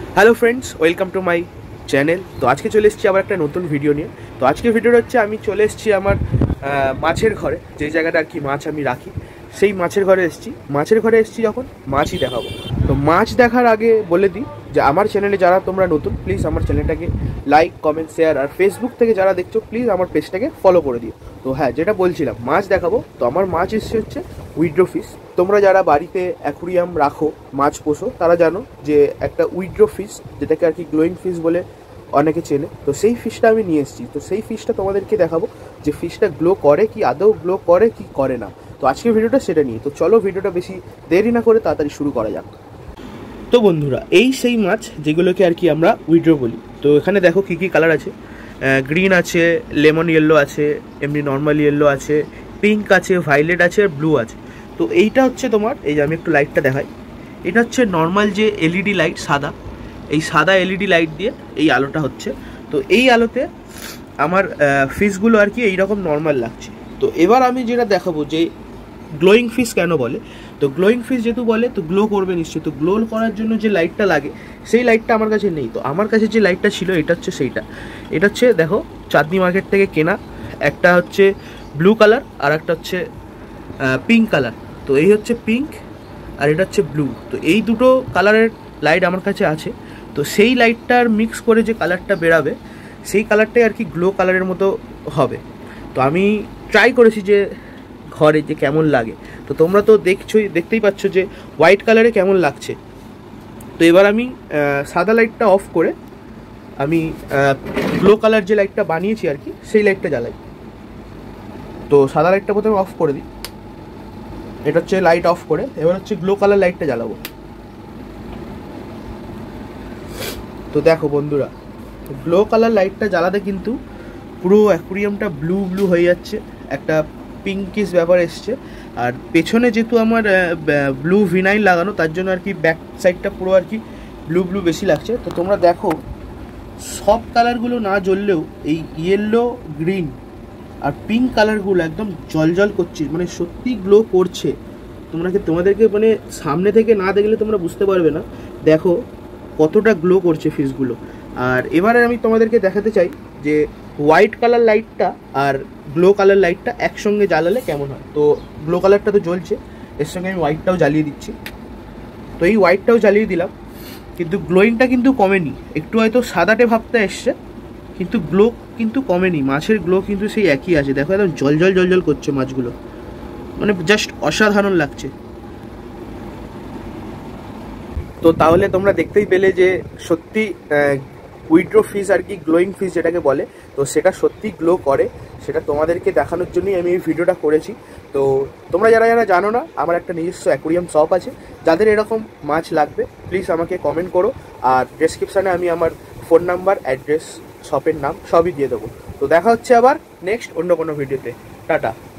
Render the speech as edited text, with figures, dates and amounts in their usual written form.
Hello friends, welcome to my channel. তো আজকে চলে এসেছি আবার একটা নতুন ভিডিও নিয়ে। তো আজকের ভিডিওটা হচ্ছে আমি চলে এসেছি আমার মাছের ঘরে, যেই জায়গাটা আর কি মাছ আমি রাখি, সেই মাছের ঘরে এসেছি। মাছের ঘরে এসেছি যখন মাছই দেখাবো। তো মাছ দেখার আগে বলে দিই যে আমার চ্যানেলে যারা তোমরা নতুন, প্লিজ আমার চ্যানেলটাকে লাইক, কমেন্ট, শেয়ার, আর ফেসবুক থেকে যারা দেখছো প্লিজ আমার পেজটাকে ফলো করে দিও। তো হ্যাঁ, যেটা বলছিলাম, মাছ দেখাবো। তো আমার মাছ এসছে হচ্ছে উইড্রো ফিশ। তোমরা যারা বাড়িতে অ্যাকুরিয়াম রাখো, মাছ পোষো, তারা জানো যে একটা উইড্রো ফিশ, যেটাকে আর কি গ্লোয়িং ফিশ বলে অনেকে চেনে, তো সেই ফিশটা আমি নিয়ে এসেছি। তো সেই ফিশটা তোমাদেরকে দেখাবো যে ফিশটা গ্লো করে কি, আদৌ গ্লো করে কি করে না। তো আজকের ভিডিওটা সেটা নিয়ে। তো চলো ভিডিওটা বেশি দেরি না করে তাড়াতাড়ি শুরু করা যাক। তো বন্ধুরা, এই সেই মাছ যেগুলোকে আর কি আমরা উইড্রো বলি। তো এখানে দেখো কী কী কালার আছে। গ্রিন আছে, লেমন ইয়েলো আছে, এমনি নর্মাল ইয়েলো আছে, পিঙ্ক আছে, ভায়োলেট আছে, আর ব্লু আছে। তো এইটা হচ্ছে তোমার, এই যে আমি একটু লাইটটা দেখাই, এটা হচ্ছে নর্মাল যে এলইডি লাইট, সাদা, এই সাদা এলইডি লাইট দিয়ে এই আলোটা হচ্ছে। তো এই আলোতে আমার ফিশগুলো আর কি এইরকম নর্মাল লাগছে। তো এবার আমি যেটা দেখাবো যে গ্লোয়িং ফিশ কেন বলে। তো গ্লোয়িং ফিশ যেহেতু বলে, তো গ্লো করবে নিশ্চয়ই। তো গ্লো করার জন্য যে লাইটটা লাগে, সেই লাইটটা আমার কাছে নেই। তো আমার কাছে যে লাইটটা ছিল, এটা হচ্ছে সেইটা। এটা হচ্ছে দেখো চাঁদনি মার্কেট থেকে কেনা। একটা হচ্ছে ব্লু কালার আর একটা হচ্ছে পিঙ্ক কালার। তো এই হচ্ছে পিঙ্ক আর এটা হচ্ছে ব্লু। তো এই দুটো কালারের লাইট আমার কাছে আছে। তো সেই লাইটটার মিক্স করে যে কালারটা বেরাবে, সেই কালারটাই আর কি গ্লো কালারের মতো হবে। তো আমি ট্রাই করেছি যে ঘরে যে কেমন লাগে। তো তোমরা তো দেখতেই পাচ্ছ যে হোয়াইট কালারে কেমন লাগছে। তো এবার আমি সাদা লাইটটা অফ করে আমি গ্লো কালার যে লাইটটা বানিয়েছি আর কি, সেই লাইটটা জ্বালাই। তো সাদা লাইটটা প্রথমে অফ করে দিই। এটা হচ্ছে লাইট অফ করে এবার হচ্ছে গ্লো কালার লাইটটা জ্বালাবো। তো দেখো বন্ধুরা, গ্লো কালার লাইটটা জ্বালাতে কিন্তু পুরো অ্যাকুরিয়ামটা ব্লু ব্লু হয়ে যাচ্ছে, একটা পিঙ্কিশ ব্যাপার এসছে। আর পেছনে যেহেতু আমার ব্লু ভিনাইল লাগানো, তার জন্য আর কি ব্যাক সাইডটা পুরো আর কি ব্লু ব্লু বেশি লাগছে। তো তোমরা দেখো, সব কালারগুলো না জ্বললেও এই ইয়েলো, গ্রিন আর পিঙ্ক কালারগুলো একদম জল করছে, মানে সত্যি গ্লো করছে। তোমাদেরকে মানে সামনে থেকে না দেখলে তোমরা বুঝতে পারবে না। দেখো কতটা গ্লো করছে ফিশগুলো। আর এবারে আমি তোমাদেরকে দেখাতে চাই যে হোয়াইট কালার লাইটটা আর গ্লো কালার লাইটটা একসঙ্গে জ্বালালে কেমন হয়। তো গ্লো কালারটা তো জ্বলছে, এর সঙ্গে আমি হোয়াইটটাও জ্বালিয়ে দিচ্ছি। তো এই হোয়াইটটাও জ্বালিয়ে দিলাম, কিন্তু গ্লোয়িংটা কিন্তু কমেনি। একটু হয়তো সাদাটে ভাবতে এসছে, কিন্তু গ্লো কিন্তু কমেনি। মাছের গ্লো কিন্তু সেই একই আছে। দেখো একদম জল করছে মাছগুলো, মানে জাস্ট অসাধারণ লাগছে। তো তাহলে তোমরা দেখতেই পেলে যে সত্যি উইড্রো ফিশ আর কি গ্লোয়িং ফিশ যেটাকে বলে, তো সেটা সত্যি গ্লো করে। সেটা তোমাদেরকে দেখানোর জন্যই আমি এই ভিডিওটা করেছি। তো তোমরা যারা জানো না, আমার একটা নিজস্ব অ্যাকুরিয়াম শপ আছে। যাদের এরকম মাছ লাগবে প্লিজ আমাকে কমেন্ট করো, আর ডেসক্রিপশানে আমি আমার ফোন নাম্বার, অ্যাড্রেস, শপের নাম সবই দিয়ে দেবো। তো দেখা হচ্ছে আবার নেক্সট অন্য কোনো ভিডিওতে। টাটা।